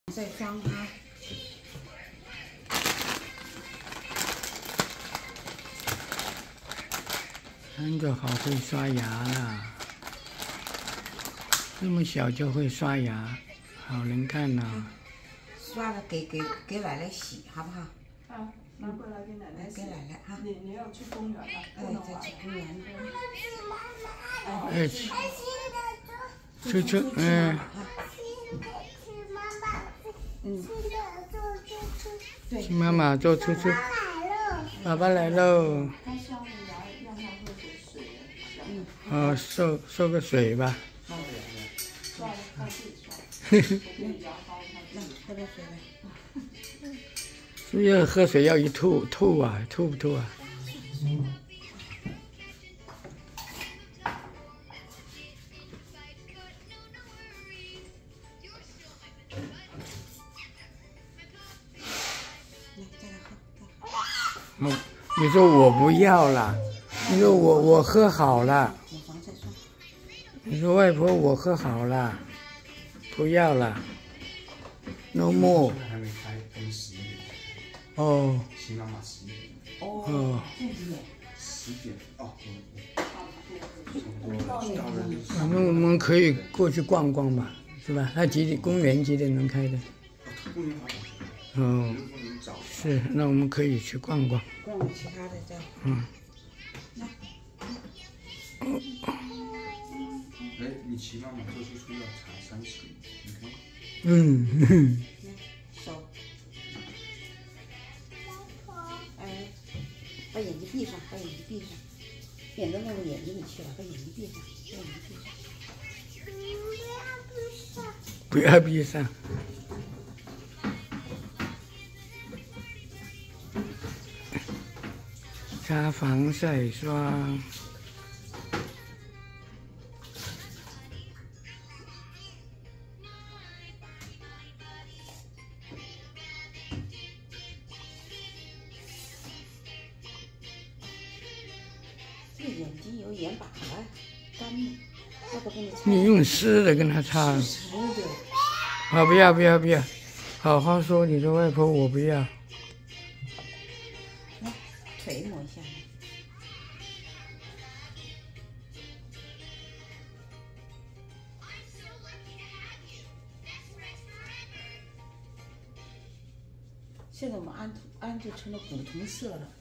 再装它。 三个好会刷牙啦，这么小就会刷牙，好能干呐、 刷了给奶奶洗，好不好？ 啊，拿过来给奶奶洗。 给奶奶哈。 你要去公园啊？ 再去公园。 哎，出出，嗯。请妈妈坐出去。爸爸来喽。 他刷了牙，让他喝点水。 哦，收个水吧。 刷了他自己刷。我给你牙膏，他自己。 喝点水来。 是不是喝水要一吐啊？吐不吐啊？哦，你说我不要了，你说我喝好了，你说外婆我喝好了，不要了 ，no more。 还没开，还没11点。 哦。 新妈妈11点。 哦。 10点哦。差不多。 反正我们可以过去逛逛嘛，是吧？它公园几点能开的？ 公园哦。是，那我们可以去逛逛。 逛其他的再。 哎，你骑妈妈做出要查30，你看。 手。哎，把眼睛闭上，把眼睛闭上，免得弄到眼睛里去了。把眼睛闭上，把眼睛闭上。 不要闭上。擦防晒霜。 这个眼睛有眼把了，干了，要不给你擦。 你用湿的跟他擦。 湿的。 好，不要，好好说，你的外婆我不要。 来，腿抹一下。现在我们安就成了古铜色了。